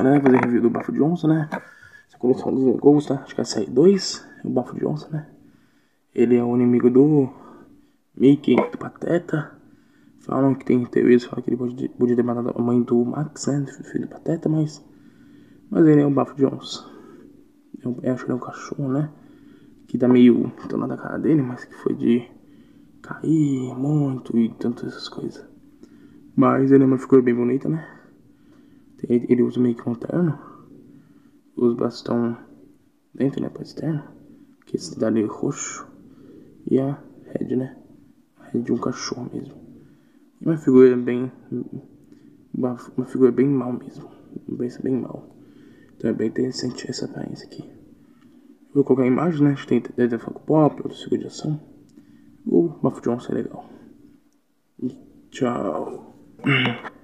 agora, né, fazer review do bafo de onça, né? Essa coleção dos Legos, tá? Acho que é essa aí 2, o bafo de onça, né? Ele é o inimigo do Mickey, do Pateta. Falam que tem teorias que falam que ele podia ter matado a mãe do Max, né? Filho do Pateta, mas ele é um bafo de onça. Eu acho que ele é um cachorro, né? Que dá meio tornado a cara dele, mas que foi de cair muito e tantas essas coisas. Mas ele é uma figura bem bonita, né? Ele usa meio que um terno. Os bastão dentro, né? Pra externo. Que esse dali é roxo. E a head, né? A head de um cachorro mesmo. E uma figura bem... Uma figura bem mal mesmo. Bem mal. Então é bem interessante essa aparência aqui. Vou colocar a imagem, né? Acho que tem da Funko Pop, outra figura de ação. O bafo de onça é legal. E tchau.